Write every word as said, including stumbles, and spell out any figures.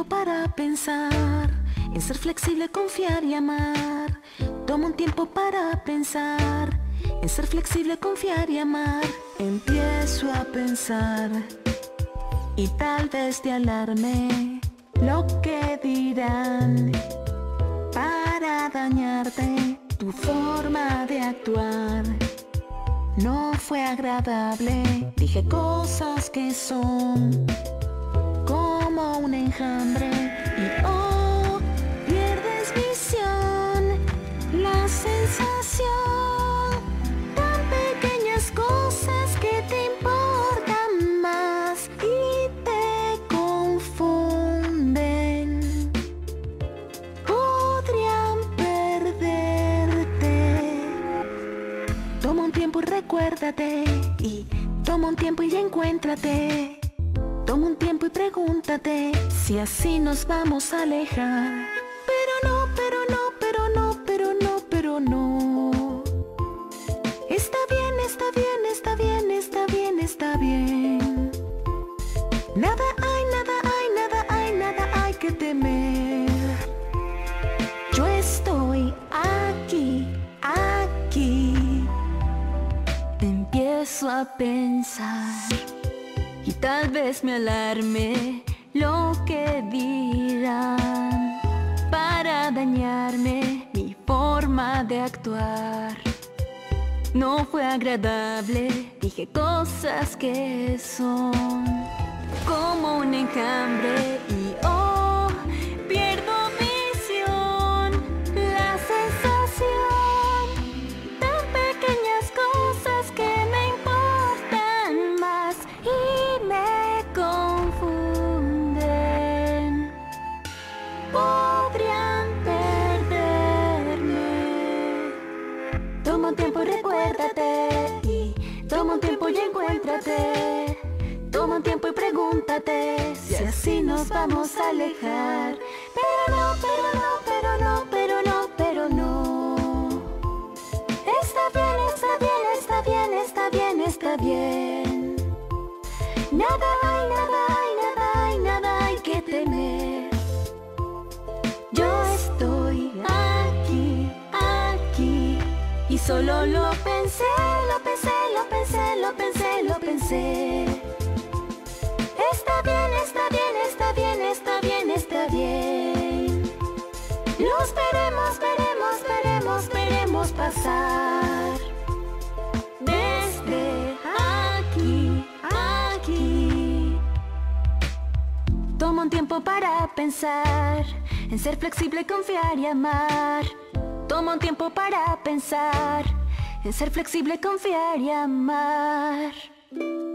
para pensar en ser flexible, confiar y amar. Toma un tiempo para pensar en ser flexible, confiar y amar. Empiezo a pensar y tal vez te alarme lo que dirán para dañarte. Tu forma de actuar no fue agradable. Dije cosas que son como un enjambre y oh, pierdes visión, la sensación, tan pequeñas cosas que te importan más y te confunden, podrían perderte. Toma un tiempo y recuérdate, y toma un tiempo y encuéntrate. Toma un tiempo y pregúntate si así nos vamos a alejar. Pero no, pero no, pero no, pero no, pero no. Está bien, está bien, está bien, está bien, está bien. Nada hay, nada hay, nada hay, nada hay que temer. Yo estoy aquí, aquí. Empiezo a pensar y tal vez me alarme lo que dirán para dañarme. Mi forma de actuar no fue agradable. Dije cosas que son como un enjambre y oh, pierdo visión, la sensación, tan pequeñas cosas que me importan más y me confunden, podrían perderme. Toma un tiempo y recuérdate, y toma un tiempo y encuéntrate. Toma un tiempo y pregúntate si así nos vamos a alejar. Pero no, pero no, pero no, pero no, pero no. Está bien, está bien, está bien, está bien, está bien. Nada hay, nada hay, nada hay, nada hay que temer. Yo estoy aquí, aquí. Y solo lo pensé, lo pensé, lo pensé, lo pensé, lo pensé. Está bien, está bien, está bien, está bien, está bien. Los veremos, veremos, veremos, veremos pasar. Desde aquí, aquí. Toma un tiempo para pensar en ser flexible, confiar y amar. Toma un tiempo para pensar en ser flexible, confiar y amar.